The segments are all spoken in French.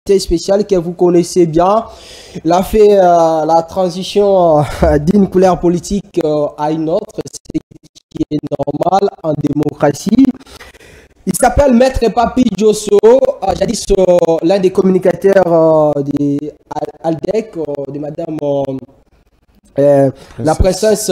invité spécial que vous connaissez bien. Il a fait la transition d'une couleur politique à une autre, ce qui est normal en démocratie. Il s'appelle Maître Papi Djosso, jadis l'un des communicateurs de Aldec, de Madame la princesse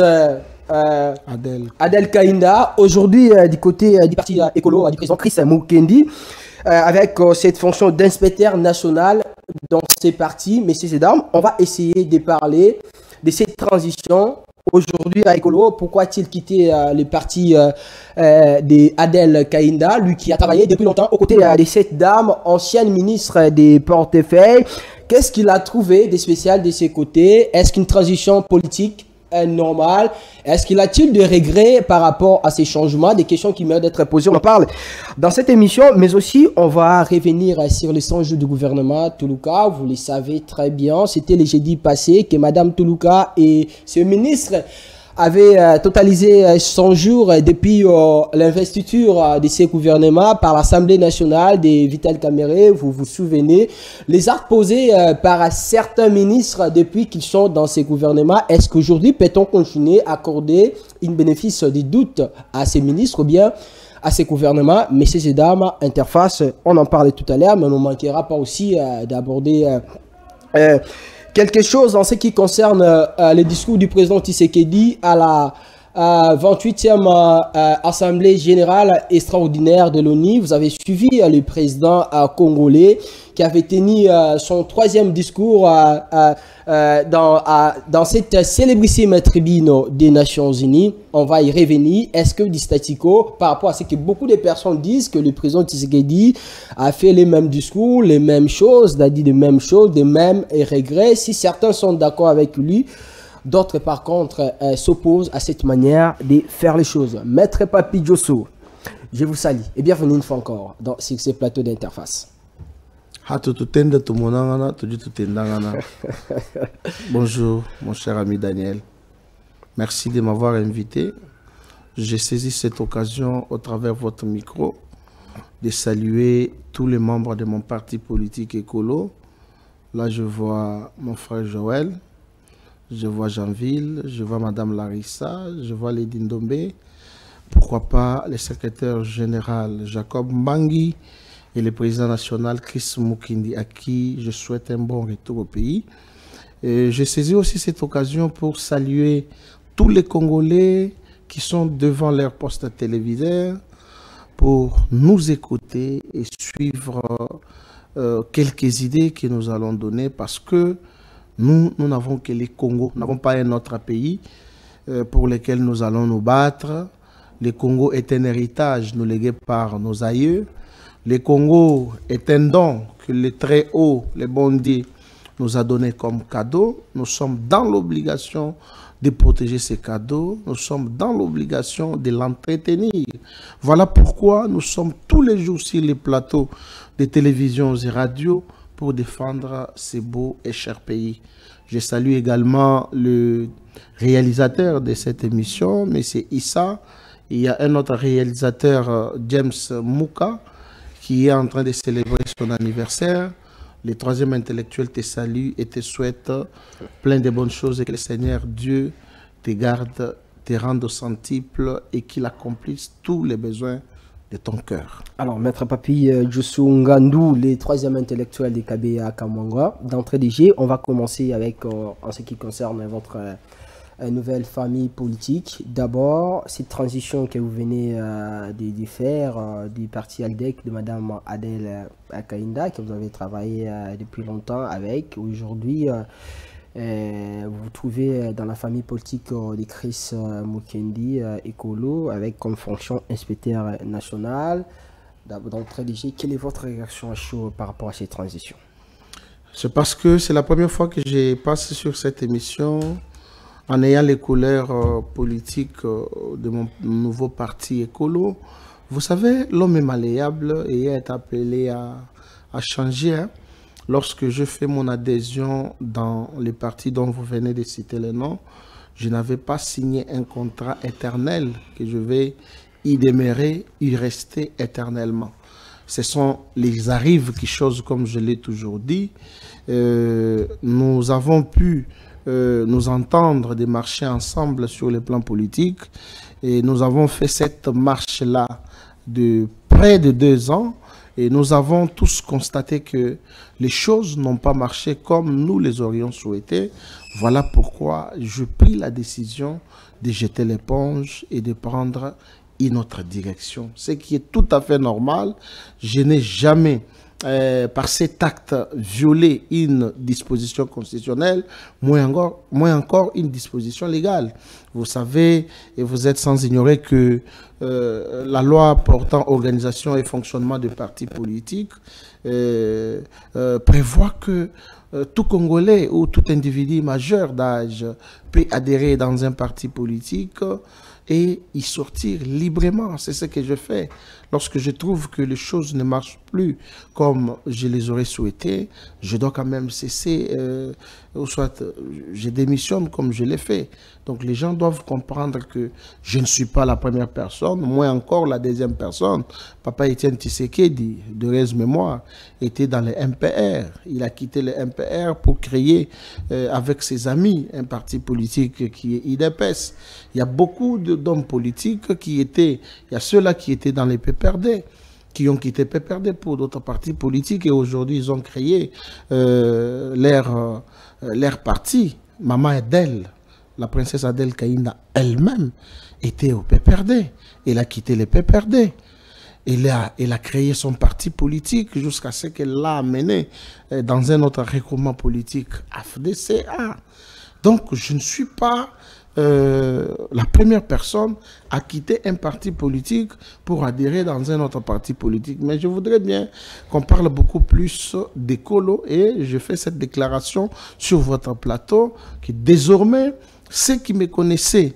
Adel Kainda. Aujourd'hui, du côté du parti écolo, du président Chris Mukendi, avec cette fonction d'inspecteur national dans ces partis, messieurs et dames, on va essayer de parler de cette transition. Aujourd'hui, à Écolo, pourquoi a-t-il quitté le parti d'Adel Kainda, lui qui a travaillé depuis longtemps aux côtés de cette dame, ancienne ministre des portefeuilles? Qu'est-ce qu'il a trouvé de spécial de ses côtés? Est-ce qu'une transition politique est normale? Est-ce qu'il a-t-il de regrets par rapport à ces changements? Des questions qui méritent d'être posées. On en parle dans cette émission, mais aussi on va revenir sur les 100 jours du gouvernement Toulouka. Vous le savez très bien, c'était le jeudi passé que Madame Toulouka et ce ministre avaient totalisé 100 jours depuis l'investiture de ce gouvernement par l'Assemblée nationale de Vital Kamerhe. Vous vous souvenez, les actes posés par certains ministres depuis qu'ils sont dans ces gouvernements. Est-ce qu'aujourd'hui peut-on continuer à accorder une bénéfice du doute à ces ministres ou bien à ces gouvernements? Messieurs et dames, interface, on en parlait tout à l'heure, mais on ne manquera pas aussi d'aborder quelque chose en ce qui concerne le discours du président Tshisekedi à la 28e Assemblée Générale Extraordinaire de l'ONU. Vous avez suivi le président congolais qui avait tenu son 3e discours dans cette célébrissime tribune des Nations Unies. On va y revenir. Est-ce que du statu quo, par rapport à ce que beaucoup de personnes disent, que le président Tshisekedi a fait les mêmes discours, les mêmes choses, a dit les mêmes choses, les mêmes regrets? Si certains sont d'accord avec lui, d'autres, par contre, s'opposent à cette manière de faire les choses. Maître Papi Djosso, je vous salue et bienvenue une fois encore sur ces plateaux d'interface. Bonjour, mon cher ami Daniel. Merci de m'avoir invité. J'ai saisi cette occasion, au travers de votre micro, de saluer tous les membres de mon parti politique écolo. Là, je vois mon frère Joël. Je vois Jeanville, je vois Madame Larissa, je vois Lady Ndombe, pourquoi pas le secrétaire général Jacob Mbangi et le président national Chris Mukendi, à qui je souhaite un bon retour au pays. J'ai saisi aussi cette occasion pour saluer tous les Congolais qui sont devant leur poste téléviseur pour nous écouter et suivre quelques idées que nous allons donner, parce que nous n'avons que les Congo, nous n'avons pas un autre pays pour lequel nous allons nous battre. Le Congo est un héritage nous légué par nos aïeux. Le Congo est un don que le très haut, le bon Dieu, nous a donné comme cadeau. Nous sommes dans l'obligation de protéger ces cadeaux. Nous sommes dans l'obligation de l'entretenir. Voilà pourquoi nous sommes tous les jours sur les plateaux de télévision et radio pour défendre ces beaux et chers pays. Je salue également le réalisateur de cette émission, M. Issa. Il y a un autre réalisateur, James Mouka, qui est en train de célébrer son anniversaire. Le 3e intellectuel te salue et te souhaite plein de bonnes choses, et que le Seigneur Dieu te garde, te rende au centuple et qu'il accomplisse tous les besoins de ton cœur. Alors, Maître Papi Djosso Ngandou, le 3e intellectuel de KBA Kamwanga. D'entrée de jeu, on va commencer avec, en ce qui concerne votre nouvelle famille politique. D'abord, cette transition que vous venez de faire du parti ALDEC de Madame Adel Kainda, que vous avez travaillé depuis longtemps avec. Aujourd'hui, vous vous trouvez dans la famille politique de Chris Mukendi, écolo, avec comme fonction inspecteur national. D'entrée de jeu, quelle est votre réaction à chaud par rapport à cette transition? C'est parce que c'est la première fois que je passe sur cette émission en ayant les couleurs politiques de mon nouveau parti écolo. Vous savez, l'homme est malléable et est appelé à changer. Hein. Lorsque je fais mon adhésion dans les partis dont vous venez de citer le nom, je n'avais pas signé un contrat éternel que je vais y demeurer, y rester éternellement. ce sont les arrives qui choses, comme je l'ai toujours dit. Nous avons pu nous entendre de marcher ensemble sur le plan politique et nous avons fait cette marche-là de près de 2 ans et nous avons tous constaté que les choses n'ont pas marché comme nous les aurions souhaité. Voilà pourquoi je pris la décision de jeter l'éponge et de prendre une autre direction. Ce qui est tout à fait normal. Je n'ai jamais, par cet acte, violé une disposition constitutionnelle, moins encore une disposition légale. Vous savez, et vous êtes sans ignorer que la loi portant organisation et fonctionnement de partis politiques prévoit que tout Congolais ou tout individu majeur d'âge peut adhérer dans un parti politique et y sortir librement. C'est ce que je fais. Lorsque je trouve que les choses ne marchent plus comme je les aurais souhaitées, je dois quand même cesser, ou soit je démissionne comme je l'ai fait. Donc les gens doivent comprendre que je ne suis pas la première personne, moins encore la deuxième personne. Papa Étienne Tshisekedi, de heureuse mémoire, était dans le MPR. Il a quitté le MPR pour créer avec ses amis un parti politique qui est IDPS. Il y a beaucoup d'hommes politiques qui étaient, il y a ceux-là qui étaient dans les PPRD, qui ont quitté PPRD pour d'autres partis politiques et aujourd'hui ils ont créé leur parti. Maman Adèle, la princesse Adèle Kaïna elle-même était au PPRD. Elle a quitté le PPRD. Elle a créé son parti politique jusqu'à ce qu'elle l'a amené dans un autre regroupement politique, AFDCA. Donc je ne suis pas la première personne à quitter un parti politique pour adhérer dans un autre parti politique. Mais je voudrais bien qu'on parle beaucoup plus d'écolo et je fais cette déclaration sur votre plateau que désormais, ceux qui me connaissaient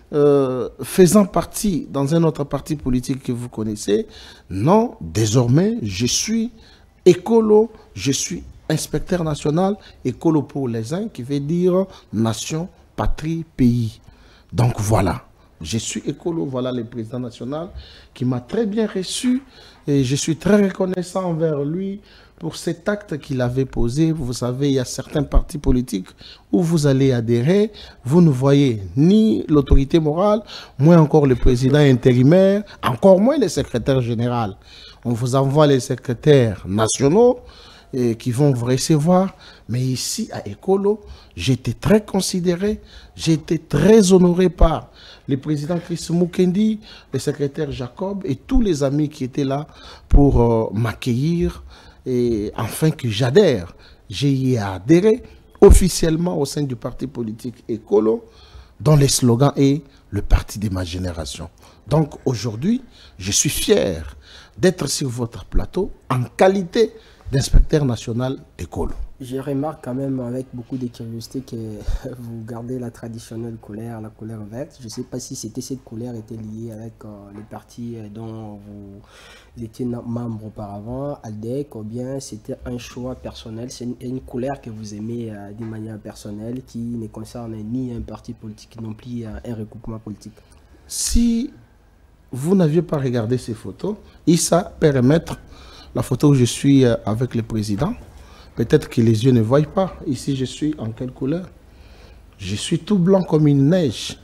faisant partie dans un autre parti politique que vous connaissez, non, désormais, je suis écolo, je suis inspecteur national, écolo pour les uns, qui veut dire nation, patrie, pays. Donc voilà, je suis écolo, voilà le président national qui m'a très bien reçu et je suis très reconnaissant envers lui pour cet acte qu'il avait posé. Vous savez, il y a certains partis politiques où vous allez adhérer, vous ne voyez ni l'autorité morale, moins encore le président intérimaire, encore moins le secrétaire général. On vous envoie les secrétaires nationaux qui vont vous recevoir. Mais ici, à Ekolo, j'ai été très considéré, j'ai été très honoré par le président Chris Mukendi, le secrétaire Jacob et tous les amis qui étaient là pour m'accueillir et enfin que j'adhère. J'ai y adhéré officiellement au sein du parti politique Ekolo, dont le slogan est « Le parti de ma génération ». Donc aujourd'hui, je suis fier d'être sur votre plateau en qualité d'inspecteur national d'Ekolo. Je remarque quand même avec beaucoup de curiosité que vous gardez la traditionnelle couleur, la couleur verte. Je ne sais pas si cette couleur était liée avec le parti dont vous étiez membre auparavant, ALDEC, ou bien c'était un choix personnel, c'est une couleur que vous aimez d'une manière personnelle qui ne concerne ni un parti politique, non plus un regroupement politique. Si vous n'aviez pas regardé ces photos, Issa peut remettre la photo où je suis avec le président. Peut-être que les yeux ne voient pas. Ici, je suis en quelle couleur? Je suis tout blanc comme une neige.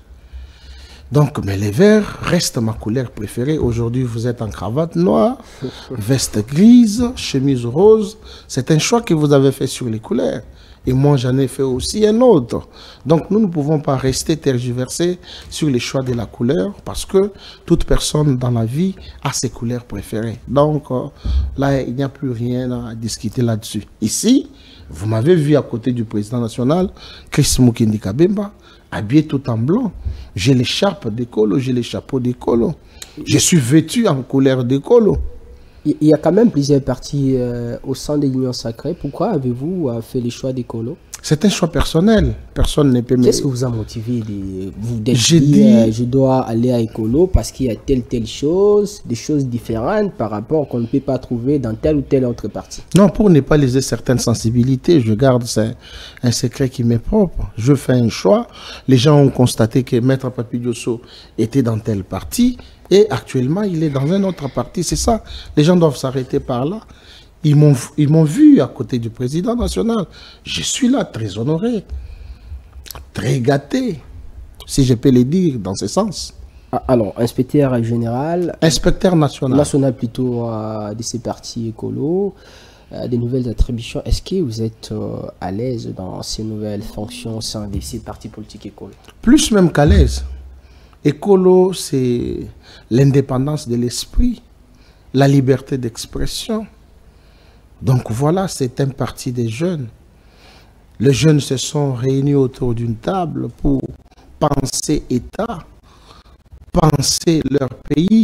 Donc, mais les verts restent ma couleur préférée. Aujourd'hui, vous êtes en cravate noire, veste grise, chemise rose. C'est un choix que vous avez fait sur les couleurs. Et moi, j'en ai fait aussi un autre. Donc, nous ne pouvons pas rester tergiversés sur les choix de la couleur parce que toute personne dans la vie a ses couleurs préférées. Donc, là, il n'y a plus rien à discuter là-dessus. Ici, vous m'avez vu à côté du président national, Chris Mukendi Kabemba, habillé tout en blanc. J'ai l'écharpe d'Ekolo, j'ai les chapeaux d'Ekolo. Je suis vêtu en couleur d'Ekolo. Il y a quand même plusieurs partis au sein de l'Union Sacrée. Pourquoi avez-vous fait le choix d'Ekolo? C'est un choix personnel. Personne ne peut me... Qu'est-ce qui vous a motivé de vous dire je dois aller à Ekolo parce qu'il y a telle chose, des choses différentes par rapport qu'on ne peut pas trouver dans tel ou tel autre parti? Non, pour ne pas léser certaines sensibilités, je garde un secret qui m'est propre. Je fais un choix. Les gens ont constaté que Maître Papi Diosso était dans tel parti. Et actuellement, il est dans un autre parti. C'est ça. Les gens doivent s'arrêter par là. Ils m'ont vu à côté du président national. Je suis là, très honoré, très gâté, si je peux le dire dans ce sens. Alors, inspecteur général. Inspecteur national. National plutôt de ces partis écolos, des nouvelles attributions. Est-ce que vous êtes à l'aise dans ces nouvelles fonctions au sein de ces partis politiques écolos? Plus même qu'à l'aise. Écolo, c'est l'indépendance de l'esprit, la liberté d'expression. Donc voilà, c'est un parti des jeunes. Les jeunes se sont réunis autour d'une table pour penser État, penser leur pays,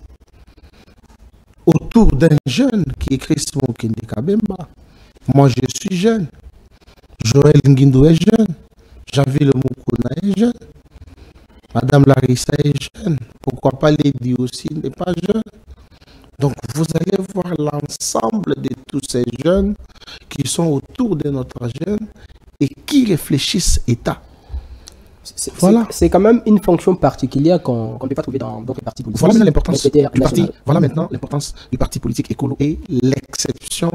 autour d'un jeune qui est Christ Mokendi Kabemba. Moi, je suis jeune. Joël Nguindou est jeune. Janvier Moukouna est jeune. Madame Larissa est jeune. Pourquoi pas Lady aussi n'est pas jeune. Donc, vous allez voir l'ensemble de tous ces jeunes qui sont autour de notre jeune et qui réfléchissent État. Voilà. C'est quand même une fonction particulière qu'on ne peut pas trouver dans d'autres partis politiques. Voilà maintenant l'importance du parti. Voilà maintenant l'importance du parti politique écolo et l'exception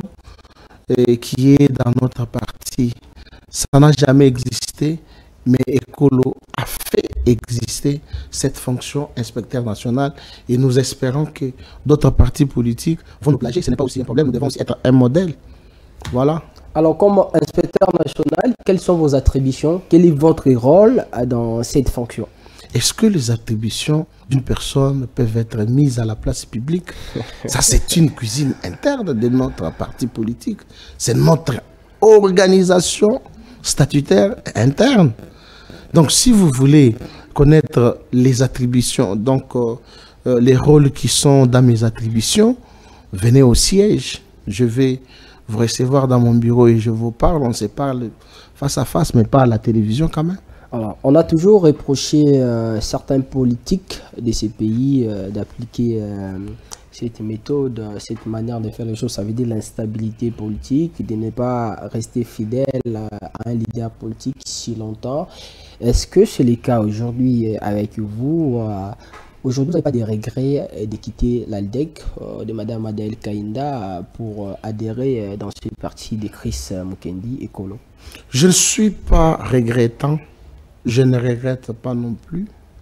qui est dans notre parti. Ça n'a jamais existé, mais écolo a fait exister cette fonction inspecteur national et nous espérons que d'autres partis politiques vont nous plagier. Ce n'est pas aussi un problème, nous devons aussi être un modèle. Voilà. Alors, comme inspecteur national, quelles sont vos attributions? Quel est votre rôle dans cette fonction? Est-ce que les attributions d'une personne peuvent être mises à la place publique? Ça, c'est une cuisine interne de notre parti politique. C'est notre organisation statutaire interne. Donc, si vous voulez connaître les attributions, donc les rôles qui sont dans mes attributions, venez au siège. Je vais vous recevoir dans mon bureau et je vous parle. On se parle face à face, mais pas à la télévision quand même. Alors, on a toujours reproché certains politiques de ces pays d'appliquer cette méthode, cette manière de faire les choses. Ça veut dire l'instabilité politique, de ne pas rester fidèle à un leader politique si longtemps. Est-ce que c'est le cas aujourd'hui avec vous? Aujourd'hui, vous n'avez pas de regrets de quitter l'ALDEC de Mme Adèle Kainda pour adhérer dans ce parti de Chris Mokendi écolo? Je ne suis pas regrettant. Je ne regrette pas non plus.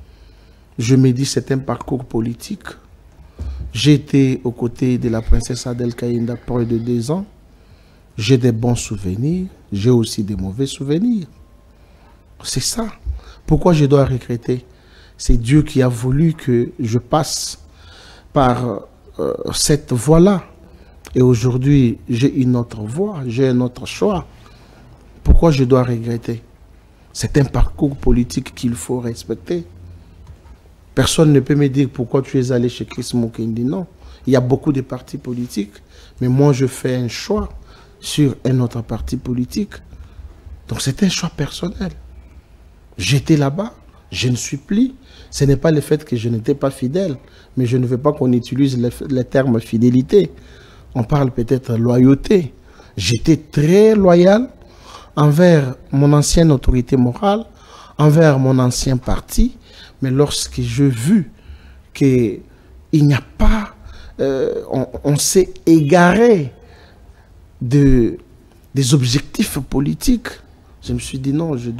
Je me dis c'est un parcours politique. J'ai été aux côtés de la princesse Adèle Kainda près de 2 ans. J'ai des bons souvenirs. J'ai aussi des mauvais souvenirs. C'est ça. Pourquoi je dois regretter? C'est Dieu qui a voulu que je passe par cette voie-là. Et aujourd'hui, j'ai une autre voie, j'ai un autre choix. Pourquoi je dois regretter? C'est un parcours politique qu'il faut respecter. Personne ne peut me dire pourquoi tu es allé chez Chris Mokendi. Non. Il y a beaucoup de partis politiques, mais moi je fais un choix sur un autre parti politique. Donc c'est un choix personnel. J'étais là-bas, je ne suis plus. Ce n'est pas le fait que je n'étais pas fidèle, mais je ne veux pas qu'on utilise le terme fidélité. On parle peut-être loyauté. J'étais très loyal envers mon ancienne autorité morale, envers mon ancien parti, mais lorsque j'ai vu qu'il n'y a pas, on s'est égaré des objectifs politiques, je me suis dit non, je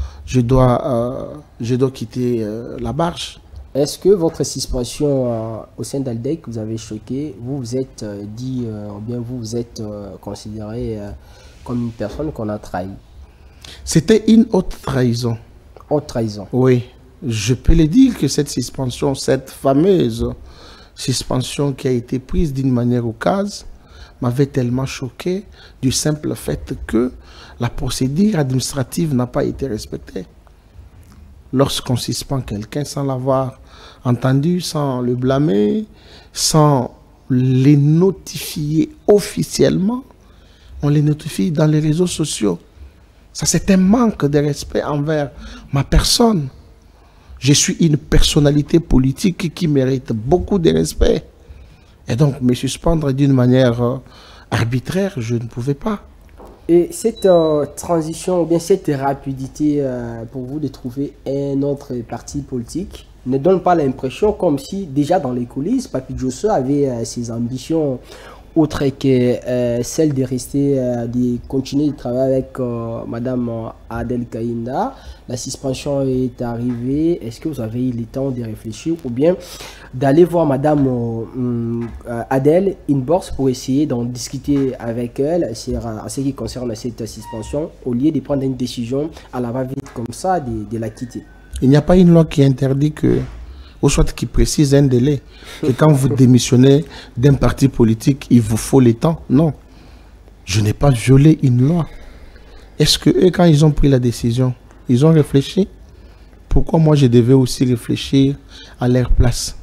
dois quitter la barge. Est-ce que votre suspension au sein d'ALDEC vous avez choqué? Vous vous êtes dit, ou bien vous vous êtes considéré comme une personne qu'on a trahi? C'était une haute trahison. Haute trahison? Oui. Je peux le dire que cette suspension, cette fameuse suspension qui a été prise d'une manière occasionelle, m'avait tellement choqué du simple fait que la procédure administrative n'a pas été respectée. Lorsqu'on suspend quelqu'un sans l'avoir entendu, sans le blâmer, sans les notifier officiellement, on les notifie dans les réseaux sociaux. Ça, c'est un manque de respect envers ma personne. Je suis une personnalité politique qui mérite beaucoup de respect. Et donc, me suspendre d'une manière arbitraire, je ne pouvais pas. Et cette transition, ou bien cette rapidité pour vous de trouver un autre parti politique, ne donne pas l'impression comme si déjà dans les coulisses, Papy Djosso avait ses ambitions autres que celle de rester, de continuer de travailler avec Madame Adel Kaïnda. La suspension est arrivée. Est-ce que vous avez eu le temps de réfléchir ou bien d'aller voir Madame Adel inbox pour essayer d'en discuter avec elle sur ce qui concerne cette suspension au lieu de prendre une décision à la va-vite comme ça de la quitter? Il n'y a pas une loi qui interdit que, ou soit qui précise un délai, que quand vous démissionnez d'un parti politique, il vous faut le temps. Non, je n'ai pas violé une loi. Est-ce que eux, quand ils ont pris la décision, ils ont réfléchi? Pourquoi moi je devais aussi réfléchir à leur place?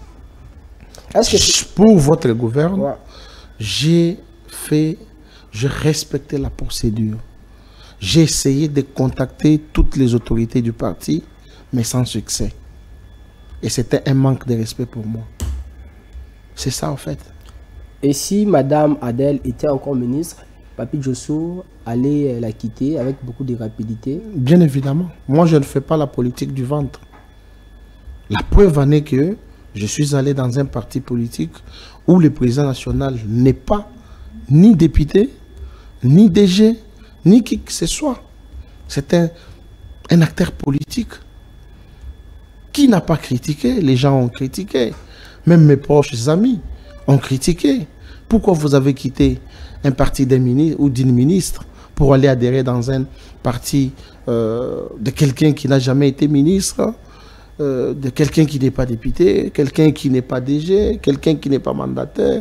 Pour votre gouvernement, j'ai respecté la procédure. J'ai essayé de contacter toutes les autorités du parti, mais sans succès. Et c'était un manque de respect pour moi. C'est ça, en fait. Et si Madame Adel était encore ministre, Papy Djosso allait la quitter avec beaucoup de rapidité? Bien évidemment. Moi, je ne fais pas la politique du ventre. La preuve en est que je suis allé dans un parti politique où le président national n'est pas ni député, ni DG, ni qui que ce soit. C'est un acteur politique. Qui n'a pas critiqué? Les gens ont critiqué. Même mes proches amis ont critiqué. Pourquoi vous avez quitté un parti d'un ministre ou d'une ministre pour aller adhérer dans un parti de quelqu'un qui n'a jamais été ministre, de quelqu'un qui n'est pas député, quelqu'un qui n'est pas DG, quelqu'un qui n'est pas mandataire?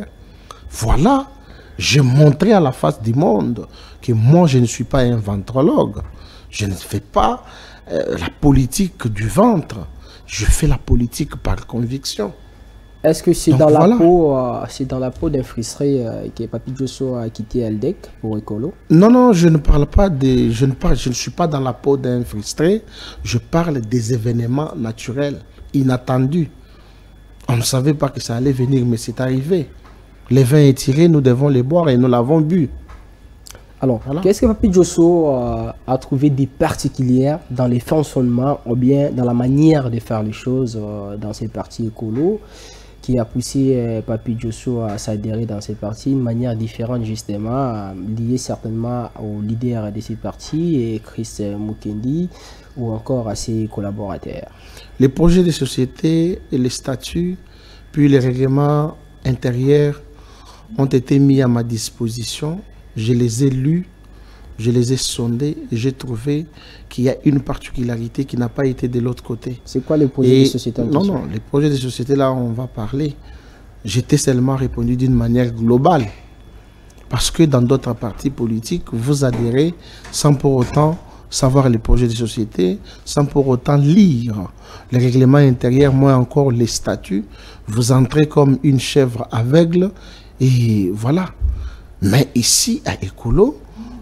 Voilà, j'ai montré à la face du monde que moi, je ne suis pas un ventrologue. Je ne fais pas la politique du ventre. Je fais la politique par conviction. Est-ce que c'est dans, dans la peau d'un frustré que Papy Djosso a quitté LDEC pour Écolo? Non, non, je ne parle pas de... Je ne suis pas dans la peau d'un frustré. Je parle des événements naturels, inattendus. On ne savait pas que ça allait venir, mais c'est arrivé. Les vins est tiré, nous devons les boire et nous l'avons bu. Alors, voilà. Qu'est-ce que Papy Djosso a trouvé de particulier dans les fonctionnements ou bien dans la manière de faire les choses dans ces partis écolos qui a poussé Papy Djosso à s'adhérer dans ces partis d'une manière différente justement, liée certainement au leader de ces partis, et Chris Mukendi, ou encore à ses collaborateurs? Les projets de société et les statuts, puis les règlements intérieurs ont été mis à ma disposition. Je les ai lus, je les ai sondés et j'ai trouvé qu'il y a une particularité qui n'a pas été de l'autre côté. C'est quoi les projets de société? Non, non, les projets de société, là, on va parler. J'étais seulement répondu d'une manière globale. Parce que dans d'autres partis politiques, vous adhérez sans pour autant savoir les projets de société, sans pour autant lire les règlements intérieurs, moins encore les statuts. Vous entrez comme une chèvre aveugle et voilà. Mais ici, à Écolo,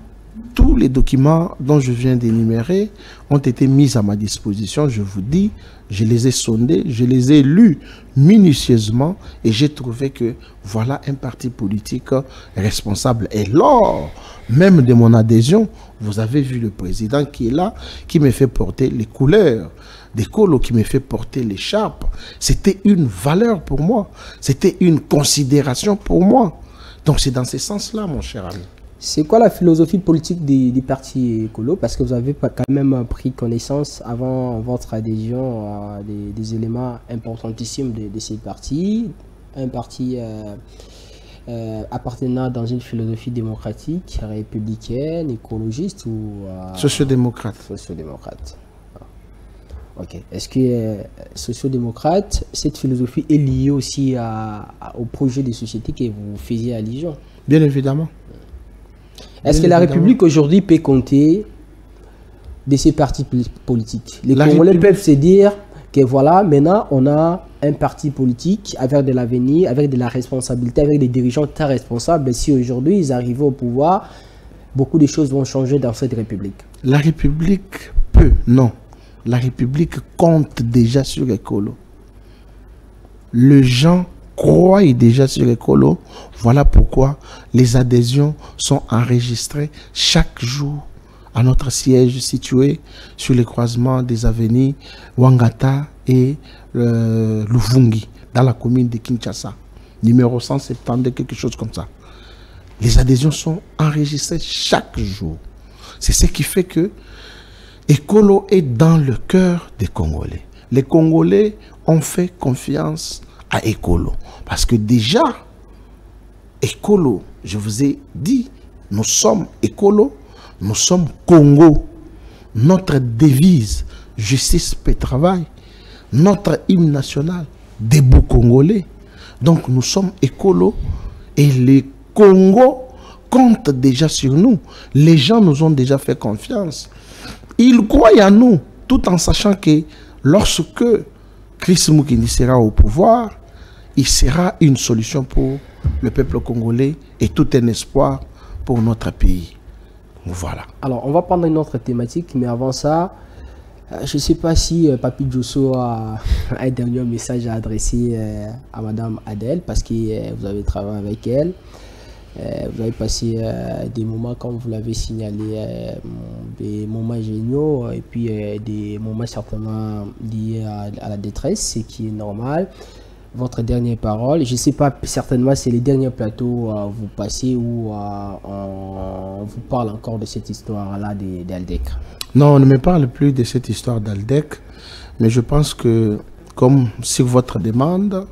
tous les documents dont je viens d'énumérer ont été mis à ma disposition. Je vous dis, je les ai sondés, je les ai lus minutieusement et j'ai trouvé que voilà un parti politique responsable. Et lors même de mon adhésion, vous avez vu le président qui est là, qui me fait porter les couleurs d'Écolo, qui me fait porter l'écharpe. C'était une valeur pour moi, c'était une considération pour moi. Donc c'est dans ce sens-là, mon cher ami. C'est quoi la philosophie politique des partis écolos? Parce que vous avez quand même pris connaissance avant votre adhésion des éléments importantissimes de ces partis. Un parti appartenant dans une philosophie démocratique, républicaine, écologiste ou... sociodémocrate. Sociodémocrate. Ok. Est-ce que sociodémocrate, cette philosophie est liée aussi au projet de société que vous faisiez allusion? Bien évidemment. Est-ce que la République aujourd'hui peut compter de ces partis politiques? Les Congolais peuvent se dire que voilà, maintenant on a un parti politique avec de l'avenir, avec de la responsabilité, avec des dirigeants très responsables. Et si aujourd'hui ils arrivent au pouvoir, beaucoup de choses vont changer dans cette République. La République peut, non. La République compte déjà sur Écolo. Les gens croient déjà sur Écolo. Voilà pourquoi les adhésions sont enregistrées chaque jour à notre siège situé sur les croisements des avenues Wangata et Luvungi, dans la commune de Kinshasa. Numéro 170, quelque chose comme ça. Les adhésions sont enregistrées chaque jour. C'est ce qui fait que Ekolo est dans le cœur des Congolais. Les Congolais ont fait confiance à Ekolo. Parce que déjà, Ekolo, je vous ai dit, nous sommes Ekolo, nous sommes Congo. Notre devise, justice, paix, travail. Notre hymne national, debout Congolais. Donc nous sommes Ekolo et les Congo comptent déjà sur nous. Les gens nous ont déjà fait confiance. Ils croient en nous, tout en sachant que lorsque Chris Mukindi sera au pouvoir, il sera une solution pour le peuple congolais et tout un espoir pour notre pays. Voilà. Alors, on va prendre une autre thématique, mais avant ça, je ne sais pas si Papi Djosso a un dernier message à adresser à Madame Adèle, parce que vous avez travaillé avec elle. Vous avez passé des moments, comme vous l'avez signalé, des moments géniaux et puis des moments certainement liés à la détresse, ce qui est normal. Votre dernière parole, je ne sais pas, certainement c'est les derniers plateaux vous passez où on vous parle encore de cette histoire-là d'Aldec. Non, on ne me parle plus de cette histoire d'Aldec, mais je pense que, comme sur votre demande,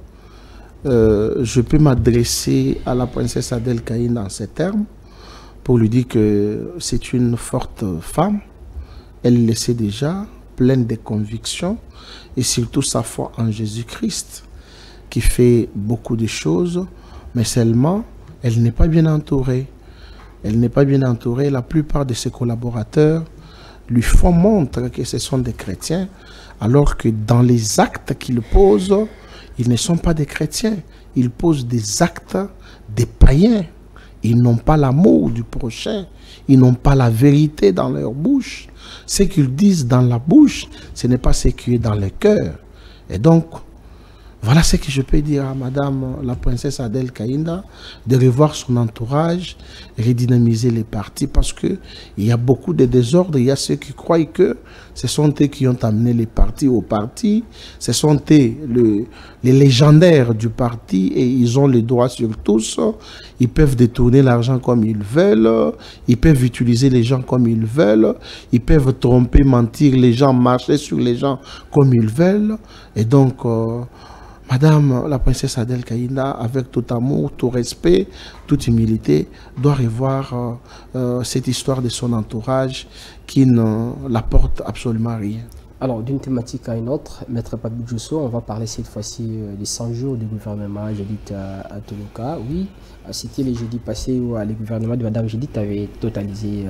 je peux m'adresser à la princesse Adèle Kaïna en ces termes pour lui dire que c'est une forte femme. Elle le sait déjà, pleine de convictions et surtout sa foi en Jésus-Christ qui fait beaucoup de choses, mais seulement elle n'est pas bien entourée. Elle n'est pas bien entourée. La plupart de ses collaborateurs lui font montre que ce sont des chrétiens, alors que dans les actes qu'ils posent, ils ne sont pas des chrétiens. Ils posent des actes des païens. Ils n'ont pas l'amour du prochain. Ils n'ont pas la vérité dans leur bouche. Ce qu'ils disent dans la bouche, ce n'est pas ce qui est dans le cœur. Et donc, voilà ce que je peux dire à Madame la princesse Adèle Kaïna, de revoir son entourage, redynamiser les partis, parce qu'il y a beaucoup de désordres. Il y a ceux qui croient que ce sont eux qui ont amené les partis au parti, ce sont eux les légendaires du parti et ils ont les droits sur tous. Ils peuvent détourner l'argent comme ils veulent, ils peuvent utiliser les gens comme ils veulent, ils peuvent tromper, mentir les gens, marcher sur les gens comme ils veulent. Et donc, Madame la princesse Adèle Kaïna, avec tout amour, tout respect, toute humilité, doit revoir cette histoire de son entourage qui ne l'apporte absolument rien. Alors, d'une thématique à une autre, Maître Papi Djosso, on va parler cette fois-ci des 100 jours du gouvernement Judith Toloka. Oui, c'était le jeudi passé où le gouvernement de Madame Judith avait totalisé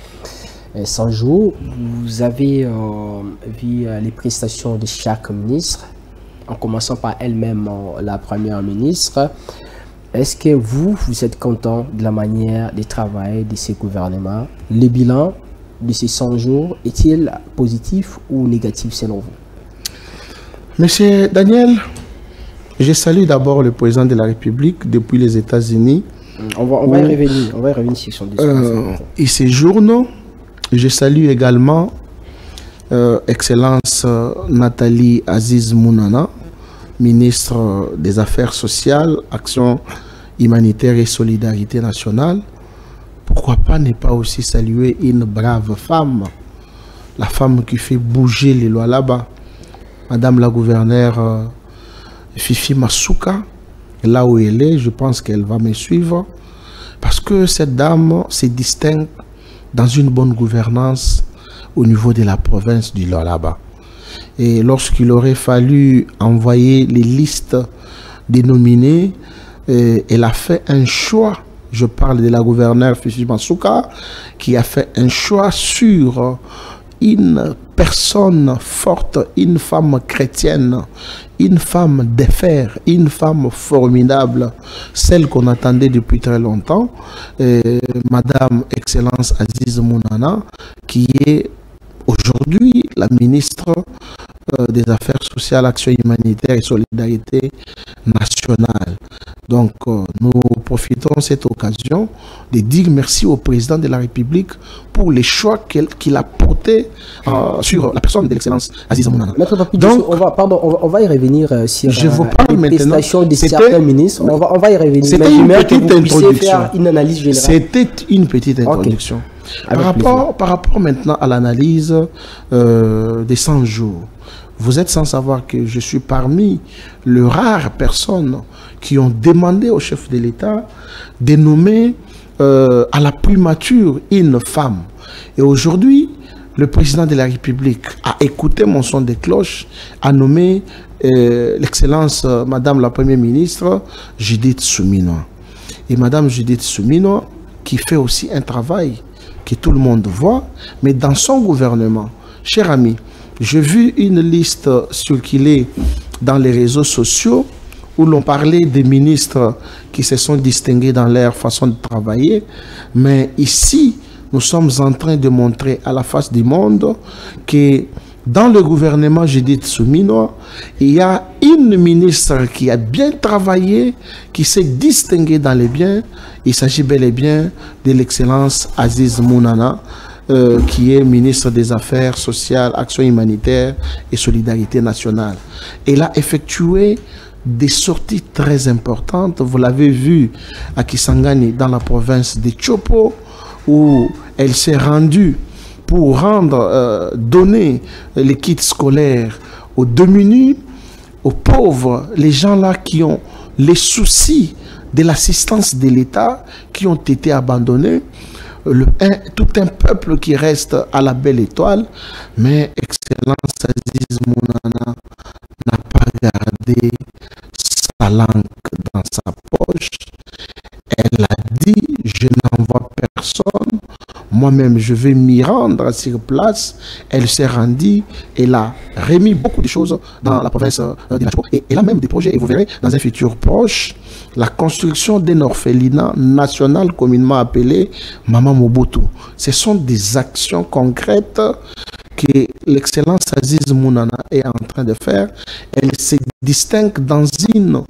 100 jours. Vous avez vu les prestations de chaque ministre, en commençant par elle-même, la première ministre. Est-ce que vous êtes content de la manière de travailler de ce gouvernement? Le bilan de ces 100 jours est-il positif ou négatif selon vous? Monsieur Daniel, je salue d'abord le président de la République depuis les États-Unis. On va y revenir sur son discours. Il séjourne. Je salue également Excellence Nathalie Aziz Mounana, ministre des Affaires sociales, Action humanitaire et solidarité nationale. Pourquoi pas ne pas aussi saluer une brave femme, la femme qui fait bouger les lois là-bas, Madame la gouverneure Fifi Masuka, là où elle est, je pense qu'elle va me suivre, parce que cette dame se distingue dans une bonne gouvernance au niveau de la province du Lualaba. Et lorsqu'il aurait fallu envoyer les listes des nominés, elle a fait un choix. Je parle de la gouverneure Fifi Masuka, qui a fait un choix sur une personne forte, une femme chrétienne, une femme d'affaires, une femme formidable, celle qu'on attendait depuis très longtemps, Madame Excellence Aziz Mounana, qui est aujourd'hui la ministre des Affaires sociales, Action humanitaire et solidarité nationale. Donc, nous profitons de cette occasion de dire merci au président de la République pour les choix qu'il a portés sur la personne de l'excellence Aziz Mounana. Donc, on va y revenir sur les prestations de certains ministres. On va y revenir. C'était une petite introduction. Faire une analyse générale. C'était une petite introduction. Okay. Par rapport maintenant à l'analyse des 100 jours, vous êtes sans savoir que je suis parmi les rares personnes qui ont demandé au chef de l'État de nommer à la primature une femme. Et aujourd'hui, le président de la République a écouté mon son de cloche, a nommé l'excellence Madame la Première ministre Judith Souminois. Et Madame Judith Souminois, qui fait aussi un travail que tout le monde voit, mais dans son gouvernement, cher ami, j'ai vu une liste circuler dans les réseaux sociaux où l'on parlait des ministres qui se sont distingués dans leur façon de travailler. Mais ici, nous sommes en train de montrer à la face du monde que dans le gouvernement Judith Souminois, il y a une ministre qui a bien travaillé, qui s'est distinguée dans les biens. Il s'agit bel et bien de l'excellence Aziz Mounana, qui est ministre des Affaires sociales, Action humanitaire et Solidarité nationale. Elle a effectué des sorties très importantes. Vous l'avez vu à Kisangani, dans la province de Chopo, où elle s'est rendue pour donner les kits scolaires aux démunis, aux pauvres, les gens là qui ont les soucis de l'assistance de l'État, qui ont été abandonnés. Tout un peuple qui reste à la belle étoile, mais excellence Aziz Mounana n'a pas gardé sa langue dans sa poche. Elle a dit, je n'envoie personne, moi-même je vais m'y rendre sur place. Elle s'est rendue, elle a remis beaucoup de choses dans la province de la Chopo, et elle a même des projets, et vous verrez dans un futur proche, la construction d'un orphelinat national communément appelé Maman Mobutu. Ce sont des actions concrètes que l'excellence Aziz Mounana est en train de faire. Elle se distingue dans une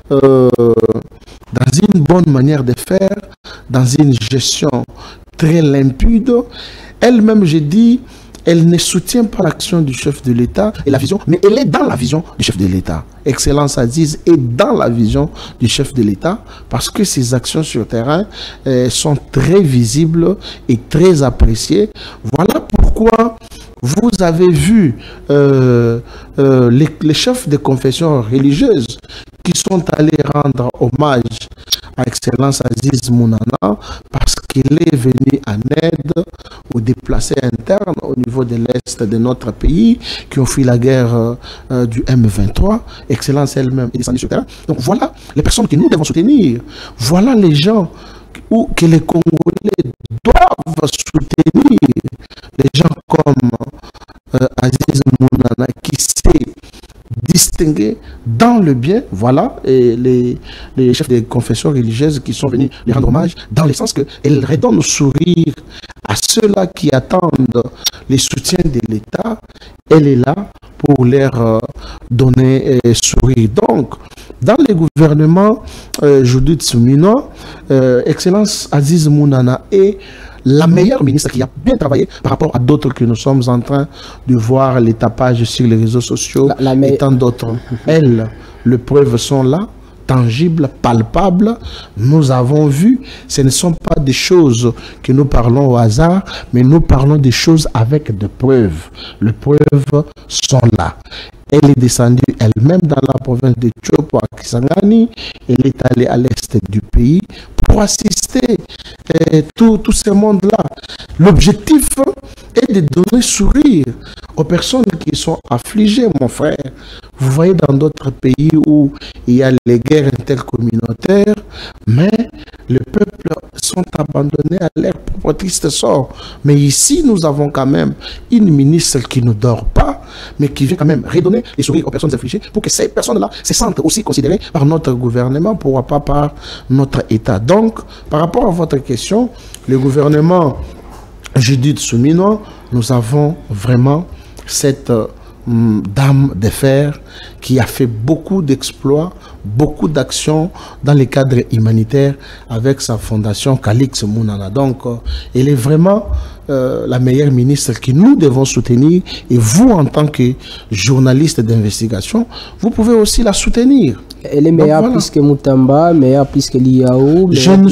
bonne manière de faire, dans une gestion très limpide. Elle-même, j'ai dit, elle ne soutient pas l'action du chef de l'État et la vision, mais elle est dans la vision du chef de l'État. Excellence Aziz est dans la vision du chef de l'État parce que ses actions sur le terrain sont très visibles et très appréciées. Voilà pourquoi vous avez vu les chefs de confessions religieuses qui sont allés rendre hommage à Excellence Aziz Mounana parce qu'il est venu en aide aux déplacés internes au niveau de l'Est de notre pays qui ont fui la guerre du M23. Excellence elle-même est descendue sur le terrain. Donc voilà les personnes que nous devons soutenir. Voilà les gens que les Congolais doivent soutenir. Les gens comme Aziz Mounana qui s'est distingué dans le bien, voilà, et les chefs des confessions religieuses qui sont venus lui rendre hommage, dans le sens qu'elle redonne sourire à ceux-là qui attendent les soutiens de l'État. Elle est là pour leur donner sourire. Donc, dans les gouvernements Judith Souminois, Excellence Aziz Mounana est la meilleure ministre qui a bien travaillé par rapport à d'autres que nous sommes en train de voir les tapages sur les réseaux sociaux et tant d'autres. Elles, les preuves sont là, tangibles, palpables. Nous avons vu, ce ne sont pas des choses que nous parlons au hasard, mais nous parlons des choses avec des preuves. Les preuves sont là. Elle est descendue elle-même dans la province de Chopo à Kisangani. Elle est allée à l'est du pays pour assister tout ce monde-là. L'objectif est de donner sourire aux personnes qui sont affligées, mon frère. Vous voyez dans d'autres pays où il y a les guerres intercommunautaires, mais les peuples sont abandonnés à leur propre triste sort. Mais ici, nous avons quand même une ministre qui ne dort pas, mais qui vient quand même redonner les sourires aux personnes affligées pour que ces personnes-là se sentent aussi considérées par notre gouvernement, pourquoi pas par notre État. Donc, par rapport à votre question, le gouvernement Judith Souminois, nous avons vraiment cette dame de fer qui a fait beaucoup d'exploits, beaucoup d'actions dans les cadres humanitaires avec sa fondation Calix Mounana. Donc, elle est vraiment la meilleure ministre que nous devons soutenir. Et vous, en tant que journaliste d'investigation, vous pouvez aussi la soutenir. Elle est meilleure voilà. Plus que Moutamba, meilleure plus que Liao. Je ne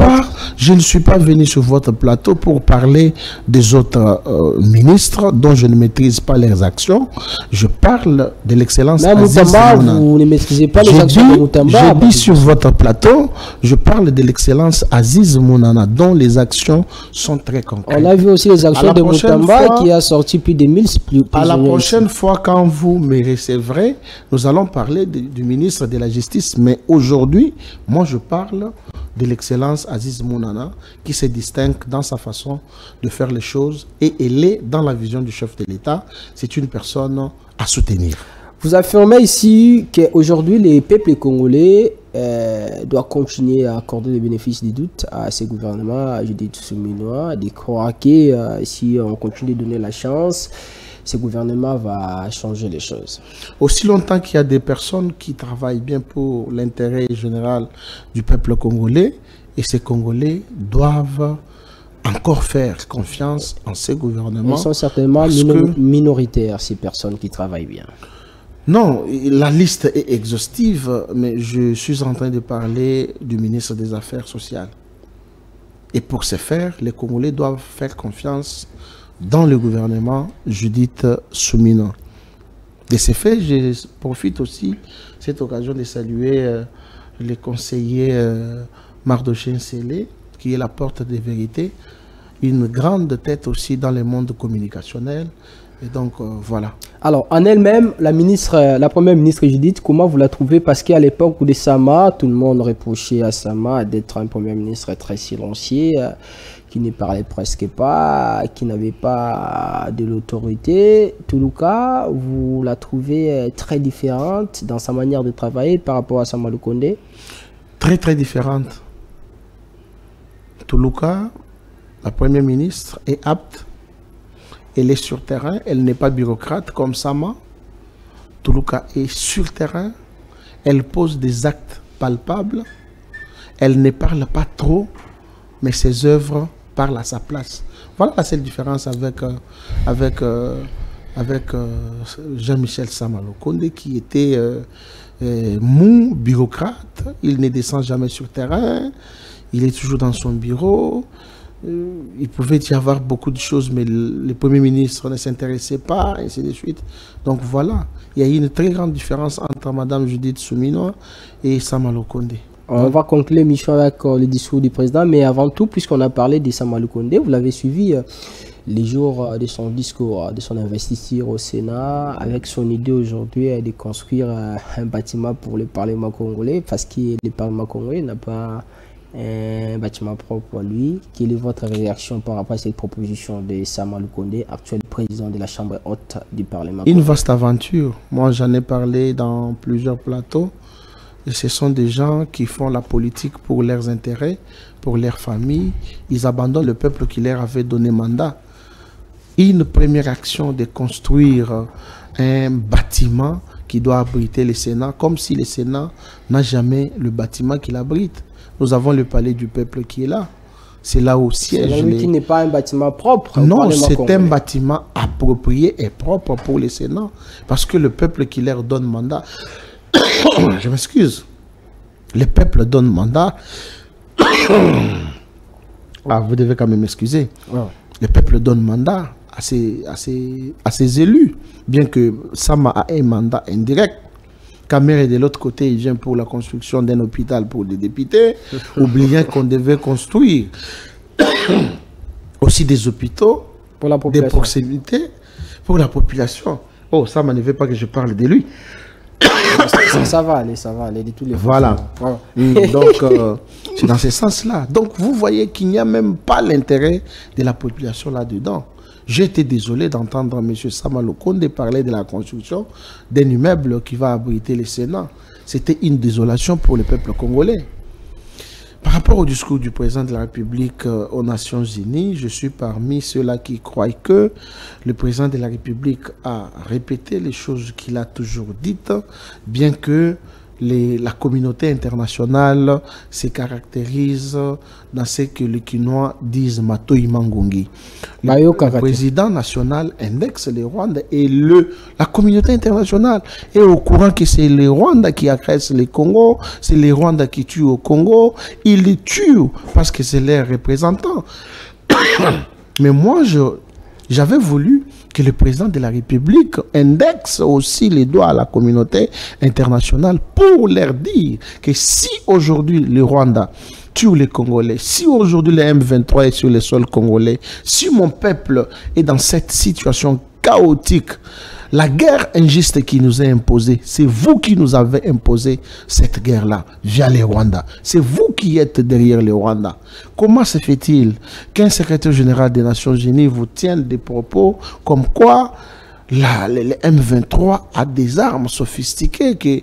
suis pas venu sur votre plateau pour parler des autres ministres dont je ne maîtrise pas leurs actions. Je parle de l'excellence Aziz Mounana. Vous ne maîtrisez pas les actions de Moutamba. Je dis sur votre plateau, je parle de l'excellence Aziz Mounana, dont les actions sont très concrètes. On a vu aussi les actions de Moutamba qui a sorti plus de 1000 À la prochaine fois, quand vous me recevrez, nous allons parler du ministre de la Justice. Mais aujourd'hui, moi je parle de l'excellence Aziz Mounana qui se distingue dans sa façon de faire les choses et elle est dans la vision du chef de l'État. C'est une personne à soutenir. Vous affirmez ici qu'aujourd'hui les peuples congolais doivent continuer à accorder le bénéfice du doute à ces gouvernements, Judith Souminois, de croire que si on continue de donner la chance, ce gouvernement va changer les choses. Aussi longtemps qu'il y a des personnes qui travaillent bien pour l'intérêt général du peuple congolais, et ces Congolais doivent encore faire confiance en ces gouvernements. Ils sont certainement minoritaires, ces personnes qui travaillent bien. Non, la liste est exhaustive, mais je suis en train de parler du ministre des Affaires sociales. Et pour ce faire, les Congolais doivent faire confiance dans le gouvernement Judith Soumino. De ce fait, je profite aussi de cette occasion de saluer le conseiller Mardochène Sélé, qui est la porte des vérités, une grande tête aussi dans le monde communicationnel. Et donc, voilà. Alors, en elle-même, la première ministre Judith, comment vous la trouvez? Parce qu'à l'époque de Sama, tout le monde reprochait à Sama d'être un premier ministre très silencieux, qui ne parlait presque pas, qui n'avait pas de l'autorité. Toulouka, vous la trouvez très différente dans sa manière de travailler par rapport à Sama Lukonde? Très, très différente. Toulouka, la première ministre, est apte. Elle est sur terrain, elle n'est pas bureaucrate comme Sama. Toulouka est sur terrain, elle pose des actes palpables, elle ne parle pas trop, mais ses œuvres parlent à sa place. Voilà la seule différence avec Jean-Michel Sama Lukonde qui était mou, bureaucrate, il ne descend jamais sur terrain, il est toujours dans son bureau. Il pouvait y avoir beaucoup de choses, mais le Premier ministre ne s'intéressait pas, et ainsi de suite. Donc voilà, il y a eu une très grande différence entre Mme Judith Soumino et Sama Lukonde. On va conclure l'émission avec le discours du président, mais avant tout, puisqu'on a parlé de Sama Lukonde, vous l'avez suivi les jours de son discours, de son investiture au Sénat, avec son idée aujourd'hui de construire un bâtiment pour le Parlement congolais, parce que le Parlement congolais n'a pas un bâtiment propre à lui. Quelle est votre réaction par rapport à cette proposition de Sama Lukonde, actuel président de la Chambre haute du Parlement? Une vaste aventure. Moi, j'en ai parlé dans plusieurs plateaux. Et ce sont des gens qui font la politique pour leurs intérêts, pour leurs familles. Ils abandonnent le peuple qui leur avait donné mandat. Une première action de construire un bâtiment qui doit abriter le Sénat, comme si le Sénat n'a jamais le bâtiment qu'il abrite. Nous avons le palais du peuple qui est là. C'est là où siège. C'est qui n'est pas un bâtiment propre. Non, c'est un bâtiment approprié et propre pour le Sénat. Parce que le peuple qui leur donne mandat, je m'excuse, le peuple donne mandat. Ah, vous devez quand même m'excuser. Ouais. Le peuple donne mandat à ses élus, bien que Sama a un mandat indirect. Kamer est de l'autre côté, il vient pour la construction d'un hôpital pour les députés, oubliant qu'on devait construire aussi des hôpitaux, pour la des proximités pour la population. Oh, Sama ne veut pas que je parle de lui. Ça va aller de tous les voilà. Donc, c'est dans ce sens-là. Donc, vous voyez qu'il n'y a même pas l'intérêt de la population là-dedans. J'étais désolé d'entendre M. Sama Lukonde parler de la construction d'un immeuble qui va abriter le Sénat. C'était une désolation pour le peuple congolais. Par rapport au discours du président de la République aux Nations Unies, je suis parmi ceux-là qui croient que le président de la République a répété les choses qu'il a toujours dites, bien que la communauté internationale se caractérise dans ce que les Quinois disent Matoi Mangungi. Le président national indexe les Rwandais et la communauté internationale est au courant que c'est les Rwandais qui agressent les Congo, c'est les Rwandais qui tuent au Congo. Ils les tuent parce que c'est leurs représentants. Mais moi, j'avais voulu que le président de la République indexe aussi les doigts à la communauté internationale pour leur dire que si aujourd'hui le Rwanda tue les Congolais, si aujourd'hui le M23 est sur le sol congolais, si mon peuple est dans cette situation chaotique, la guerre injuste qui nous est imposée, c'est vous qui nous avez imposé cette guerre-là via les Rwandais. C'est vous qui êtes derrière les Rwandais. Comment se fait-il qu'un secrétaire général des Nations Unies vous tienne des propos comme quoi le M23 a des armes sophistiquées que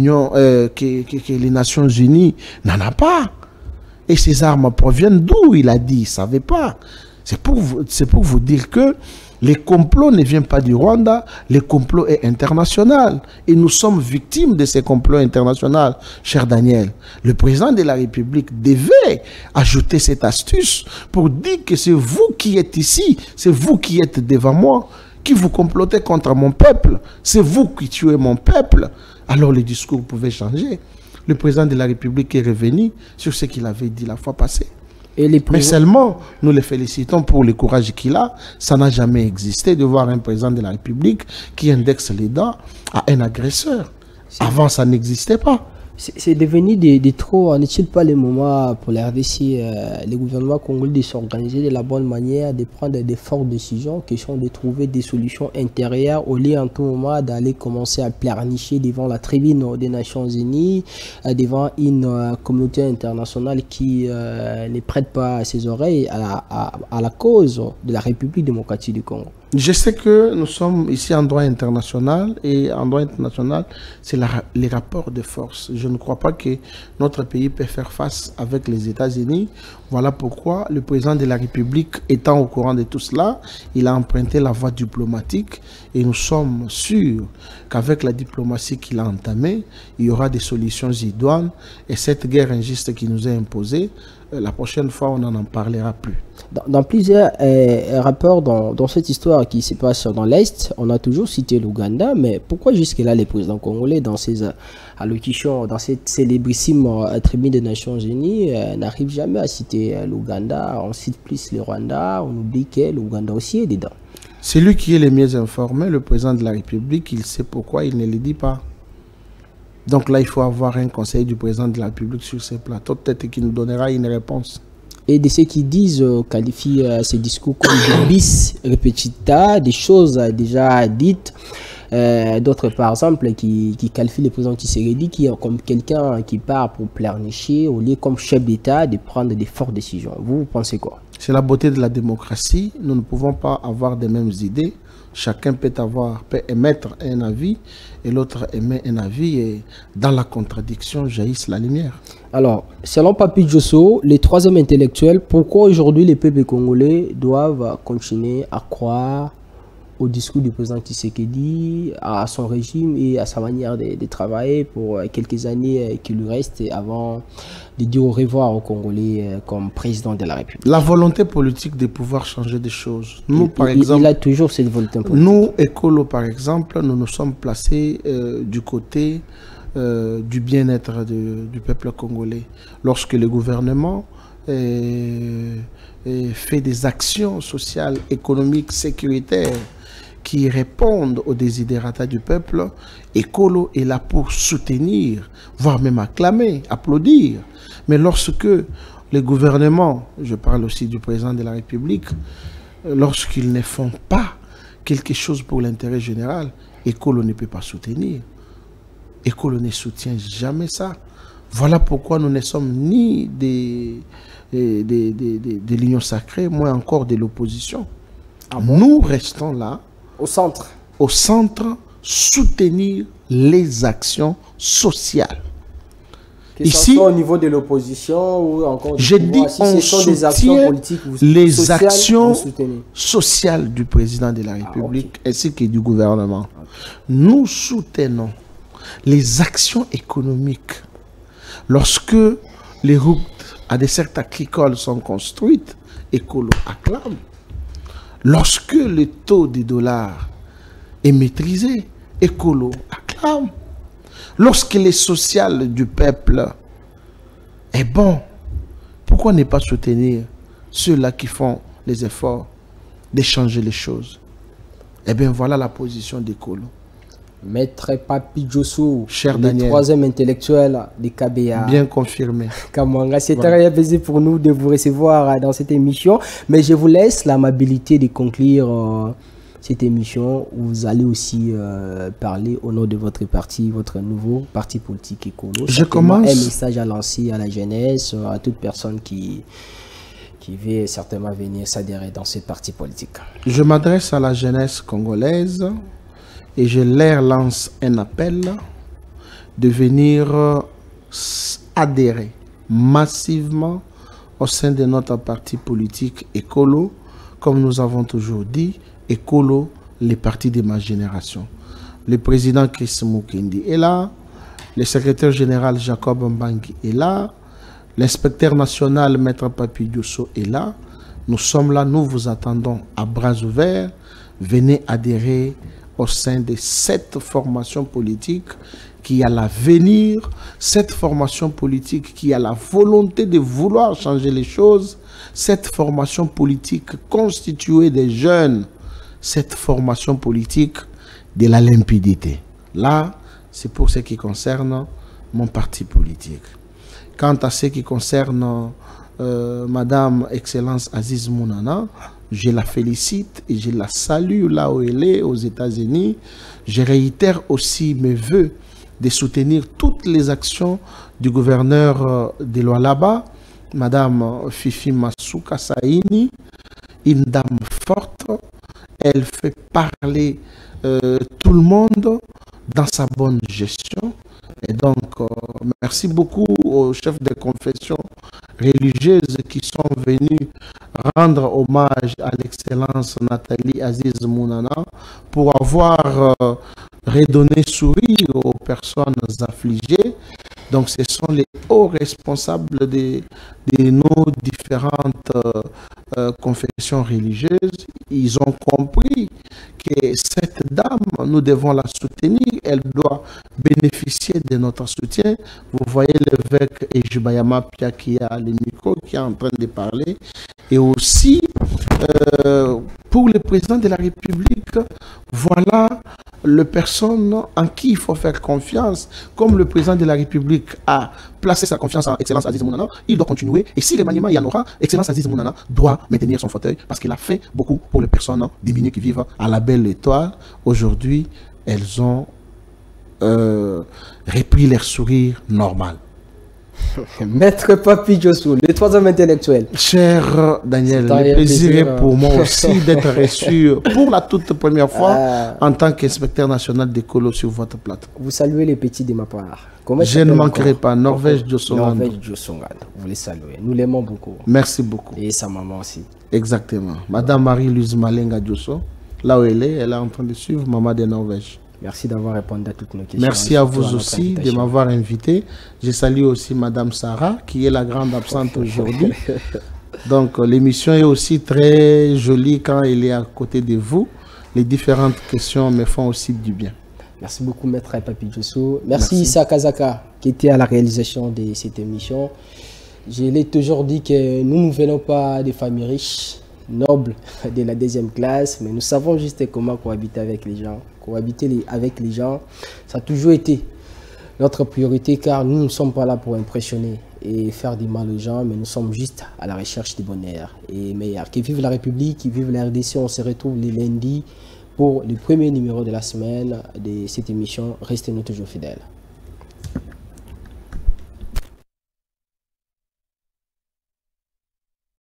les Nations Unies n'en a pas? Et ces armes proviennent d'où? Il a dit, il ne savait pas. C'est pour vous dire que les complots ne viennent pas du Rwanda, le complot est international. Et nous sommes victimes de ces complots internationaux, cher Daniel. Le président de la République devait ajouter cette astuce pour dire que c'est vous qui êtes ici, c'est vous qui êtes devant moi, qui vous complotez contre mon peuple, c'est vous qui tuez mon peuple. Alors le discours pouvait changer. Le président de la République est revenu sur ce qu'il avait dit la fois passée. Mais seulement, nous le félicitons pour le courage qu'il a. Ça n'a jamais existé de voir un président de la République qui indexe les dents à un agresseur. Avant, ça n'existait pas. C'est devenu de trop. N'est-il pas le moment pour la RDC, le gouvernement congolais, de s'organiser de la bonne manière, de prendre des fortes décisions, question de trouver des solutions intérieures, au lieu en tout moment d'aller commencer à pleurnicher devant la tribune des Nations Unies, devant une communauté internationale qui ne prête pas ses oreilles à la cause de la République démocratique du Congo? Je sais que nous sommes ici en droit international et en droit international, c'est les rapports de force. Je ne crois pas que notre pays peut faire face avec les États-Unis. Voilà pourquoi le président de la République, étant au courant de tout cela, il a emprunté la voie diplomatique et nous sommes sûrs qu'avec la diplomatie qu'il a entamée, il y aura des solutions idoines et cette guerre injuste qui nous est imposée, la prochaine fois, on n'en parlera plus. Dans plusieurs rapports dans cette histoire qui se passe dans l'Est, on a toujours cité l'Ouganda, mais pourquoi jusque-là les présidents congolais, dans ces allocutions, dans cette célébrissime tribune des Nations Unies, n'arrivent jamais à citer l'Ouganda? On cite plus le Rwanda, on oublie que l'Ouganda aussi est dedans. C'est lui qui est le mieux informé, le président de la République, il sait pourquoi il ne le dit pas. Donc là, il faut avoir un conseil du président de la République sur ces plateaux, peut-être qu'il nous donnera une réponse. Et de ceux qui disent, qualifient ces discours comme des bis repetita, des choses déjà dites. D'autres, par exemple, qui qualifient le président Tshisekedi comme quelqu'un qui part pour pleurnicher, au lieu comme chef d'État de prendre des fortes décisions. Vous pensez quoi? C'est la beauté de la démocratie. Nous ne pouvons pas avoir les mêmes idées. Chacun peut émettre un avis et l'autre émet un avis et dans la contradiction jaillisse la lumière. Alors, selon Papi Djosso, les troisième intellectuels, pourquoi aujourd'hui les peuples congolais doivent continuer à croire au discours du président Tshisekedi, à son régime et à sa manière de travailler pour quelques années qui lui restent avant de dire au revoir aux Congolais comme président de la République? La volonté politique de pouvoir changer des choses. Nous, par exemple, il a toujours cette volonté politique. Nous, écolos, par exemple, nous nous sommes placés du côté du bien-être du peuple congolais. Lorsque le gouvernement fait des actions sociales, économiques, sécuritaires, qui répondent aux desiderata du peuple, Écolo est là pour soutenir, voire même acclamer, applaudir. Mais lorsque les gouvernements, je parle aussi du président de la République, lorsqu'ils ne font pas quelque chose pour l'intérêt général, Écolo ne peut pas soutenir. Écolo ne soutient jamais ça. Voilà pourquoi nous ne sommes ni de l'Union sacrée, moins encore de l'opposition. Ah bon? Nous restons là, au centre, soutenir les actions sociales. Que ce soit au niveau de l'opposition ou encore j'ai dit si ce sont des actions politiques, les actions sociales du président de la République ainsi que du gouvernement. Nous soutenons les actions économiques. Lorsque les routes à des cercles agricoles sont construites, Écolo acclame. Lorsque le taux du dollar est maîtrisé, Écolo acclame. Lorsque les social du peuple est bon, pourquoi ne pas soutenir ceux-là qui font les efforts d'échanger les choses? Eh bien, voilà la position d'Écolo. Maître Papi Djosso, cher le Daniel, troisième intellectuel de KBA. Bien confirmé. Kamanga, c'est très plaisir pour nous de vous recevoir dans cette émission. Mais je vous laisse l'amabilité de conclure cette émission où vous allez aussi parler au nom de votre parti, votre nouveau parti politique Écolo. Je commence. Un message à lancer à la jeunesse, à toute personne qui veut certainement venir s'adhérer dans ce parti politique. Je m'adresse à la jeunesse congolaise et je leur lance un appel de venir adhérer massivement au sein de notre parti politique Écolo. Comme nous avons toujours dit, Écolo, les partis de ma génération. Le président Chris Mukendi est là, le secrétaire général Jacob Mbangi est là, l'inspecteur national Maître Papi Djosso est là. Nous sommes là, nous vous attendons à bras ouverts. Venez adhérer au sein de cette formation politique qui a l'avenir, cette formation politique qui a la volonté de vouloir changer les choses, cette formation politique constituée des jeunes, cette formation politique de la limpidité. Là, c'est pour ce qui concerne mon parti politique. Quant à ce qui concerne Madame Excellence Aziz Mounana, je la félicite et je la salue là où elle est, aux États-Unis. Je réitère aussi mes voeux de soutenir toutes les actions du gouverneur de Lualaba, Madame Fifi Masuka Saini, une dame forte. Elle fait parler tout le monde dans sa bonne gestion. Et donc, merci beaucoup aux chefs de confession religieuses qui sont venus rendre hommage à l'excellence Nathalie Aziz Mounana pour avoir redonné sourire aux personnes affligées. Donc, ce sont les hauts responsables de nos différentes confessions religieuses. Ils ont compris que cette dame, nous devons la soutenir. Elle doit bénéficier de notre soutien. Vous voyez l'évêque Ejubayama Pia qui a le micro, qui est en train de parler. Et aussi, pour le président de la République, voilà les personnes en qui il faut faire confiance. Comme le président de la République a placé sa confiance en Excellence Aziz Mounana, il doit continuer. Et si remaniement il y en aura, Excellence Aziz Mounana doit maintenir son fauteuil parce qu'il a fait beaucoup pour les personnes diminuées qui vivent à la belle étoile. Aujourd'hui, elles ont repris leur sourire normal. Maître Papi Djosso, le troisième intellectuel. Cher Daniel, le plaisir est pour moi aussi d'être reçu pour la toute première fois en tant qu'inspecteur national d'Écolo sur votre plateau. Vous saluez les petits de ma part. Je ne manquerai pas. Norvège Djossongando. Norvège Djossongando. Vous les saluez. Nous l'aimons beaucoup. Merci beaucoup. Et sa maman aussi. Exactement. Madame Marie-Louise Malenga Djosso, là où elle est en train de suivre Maman de Norvège. Merci d'avoir répondu à toutes nos questions. Merci à vous aussi de m'avoir invité. Je salue aussi Madame Sarah, qui est la grande absente aujourd'hui. Donc, l'émission est aussi très jolie quand elle est à côté de vous. Les différentes questions me font aussi du bien. Merci beaucoup, Maître Papi Djosso. Merci Issa Kazaka, qui était à la réalisation de cette émission. Je l'ai toujours dit que nous ne venons pas des familles riches, nobles, de la deuxième classe, mais nous savons juste comment cohabiter avec les gens. Cohabiter avec les gens, ça a toujours été notre priorité car nous ne sommes pas là pour impressionner et faire du mal aux gens, mais nous sommes juste à la recherche du bonheur et meilleur. Que vive la République, que vive la RDC, on se retrouve les lundis pour le premier numéro de la semaine de cette émission. Restez-nous toujours fidèles.